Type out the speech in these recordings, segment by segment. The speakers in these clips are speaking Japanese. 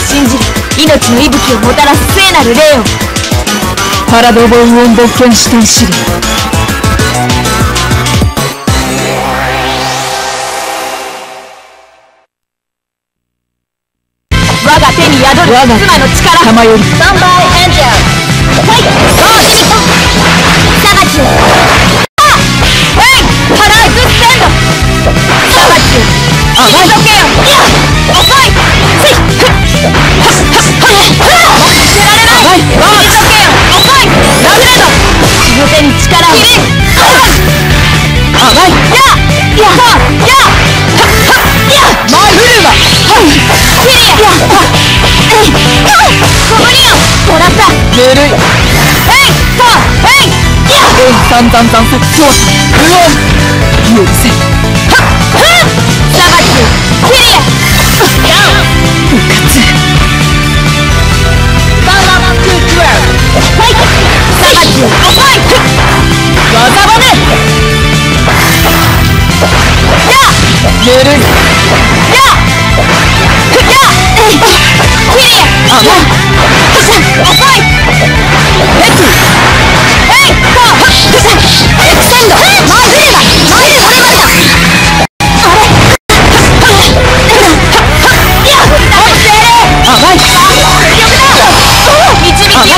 信じる。命の息吹をもたらす聖なる霊を。 パラドボンオン勃剣視点試練。 我が手に宿る妻の力。 玉よりスタンバイエンジェル。はい、ゴーシミサバチュー。ヘイパラエクステンド。サバチュー。退けよ。遅い。せい捨てられない。退けよ。遅い。ラグレード。この手に力を。キリン。甘い。やマイフルマ。キリア。コブリオン。もらった。 ぬるい。 ヘイトヘイ散々残作調査無音許せ。 サバチューキリア。 復活バンバントゥートゥエル。はいサバチュー遅い。技バネぬるい。 キリア。 甘い。 遅い。ヘッドヘイトエクセンドマイフルマイフルマイフルマイだ。 甘い。 導きよ。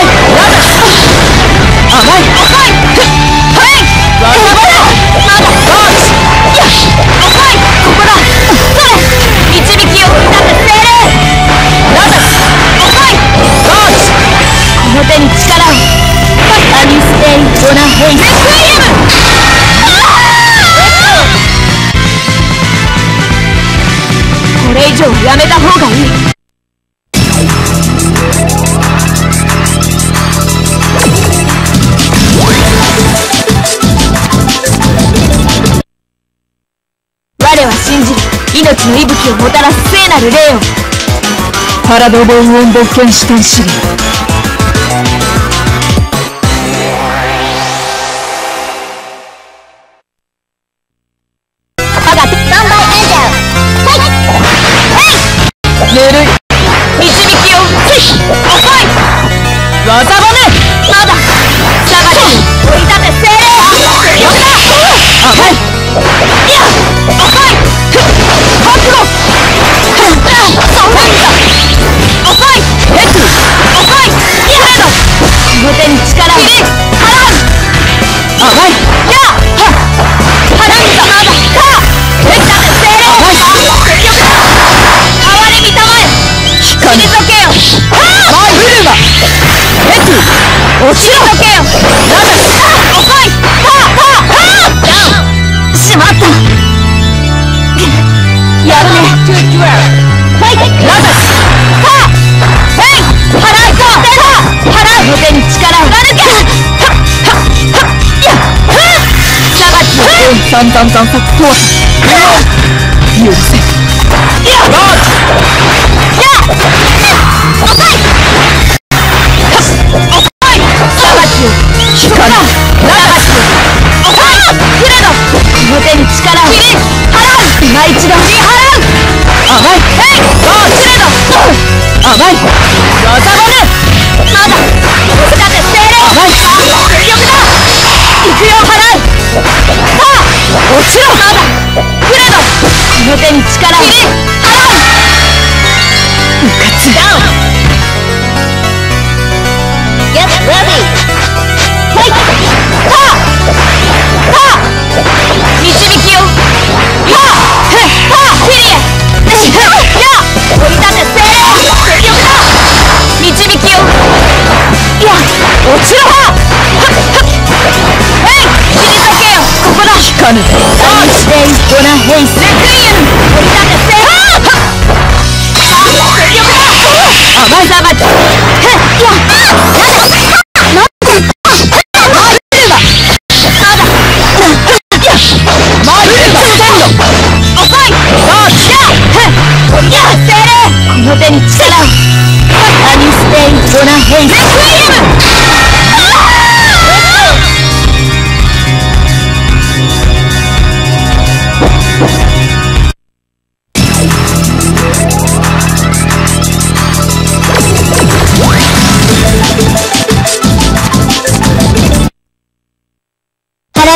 甘い。 遅い。はいまだゴーチ。遅い。ここだ。それ導きをだって精霊。遅い。ゴーチ。この手に力を。アニステイドナヘイスレクイエム。これ以上やめた方がいい。我は信じる。命の息吹をもたらす聖なる霊を。 パラドボンオン勃剣視点試練。 我がスタンバイエンジェル。 ぬるい。 導きを。遅い。 技バネまだサバチュー追い立て精霊。よくだ。 甘い。 遅い。覚悟。そんなにだ。遅い。ヘッド遅い。キレードこの手に力を。キリン払う。 甘い。 払うぞ。まだ追い立て精霊。よくだ。哀れみたまえ。退けよ。 マイフルマヘッド落ちろ。 退けよ。遅い。しまった。やるね。はいラザス。ヘイ払うぞ。払う。この手に力を。抜け。サバチュー。 散々残作調査無音許せ。ゴーチ。 遅い。サバチュー。 光ラザス。遅い。フレドこの手に力を。キリン払う。今一度見払う。 甘い。 ヘイゴーフレド甘い。技バネまだ追い立て精霊。 甘い。 よくだ。行くよ払う。落ちろ。まだフレドこの手に力を。キリン払う。 復活ダウン。Get ready。はい導きを。キリエ。追い立て精霊。よくだ。導きを。落ちろ。ヘイ退けよ。ここだ。 光ぬアニステイドナヘイスレクイエム。追い立て精霊。よくだ。 甘い。 サバチュー。 マイフルマステンド遅い。精霊。この手に力を。アニステイドナヘイスレクイエム。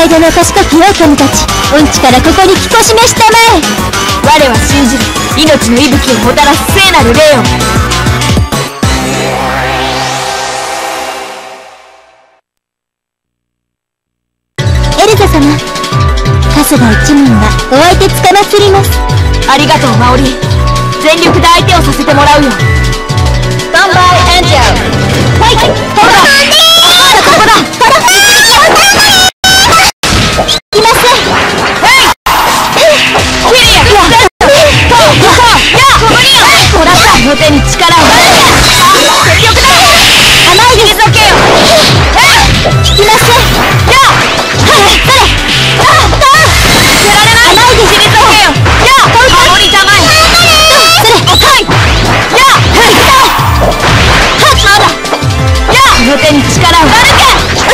界での賢き狼たち、うんちからここに聞こしめしたまえ。我は信じる命の息吹をもたらす聖なる霊を。エルザ様、春日一門がお相手つかまつります。ありがとうマオリ、全力で相手をさせてもらうよ。スタンバイエンジェル。はい、ほらここだ。いません。キリア、ほらの手に力を。全力だ。甘いです。退けよ。いません。の手に力を。悪け。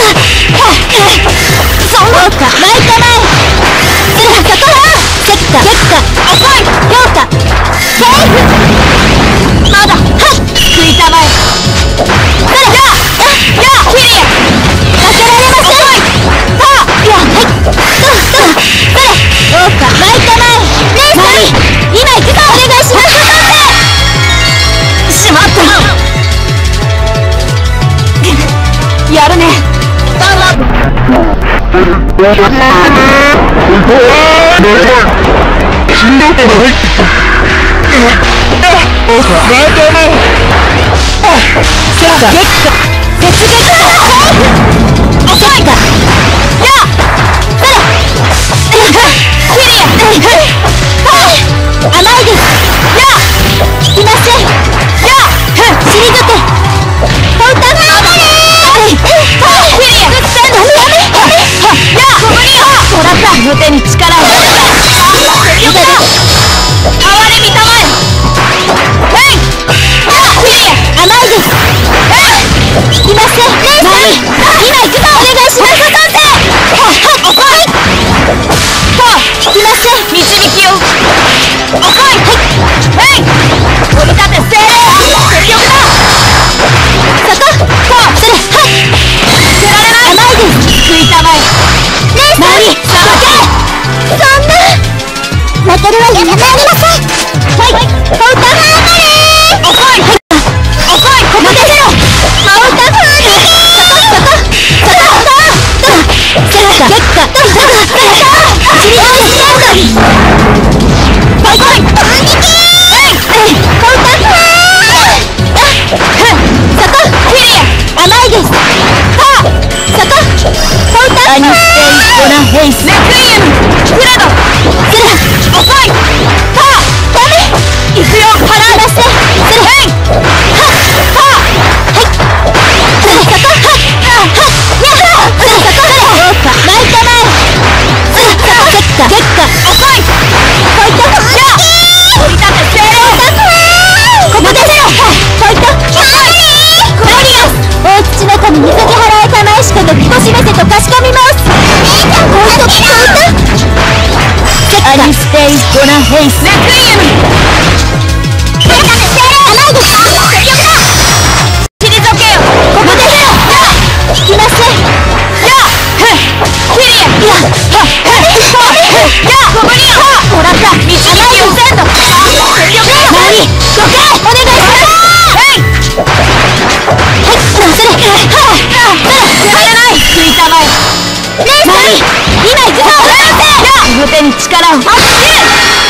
そうか、巻いたまえ。そこだ。結果、遅い。評価セーフ。まだ食いたまえ。それキリア避けられません。そうか、巻いたまえ。レイさん、今行くぞ。お願いします。しまった。やるね。の手に力を。哀れみたまえ。甘いです。いません。今行くぞ。お願いします。いません。導きを。折り立て精霊。全力だ。そこ。捨てられない。甘いです。食いたまえ。そんな負けるわけにはなりません。はい、ファウター遅い。ここですよ。ファウターヘイスレクイエムフレド遅い。ダメ。行くよ。払わせ。ヘイアリステイゴナヘイスレクイエム。退けよ。ここですよ。いません。キリアもらった導きを全土。全力だ。何どけ。お願いします。捨てられない。食いたまえ。今行くぞ。この手に力を。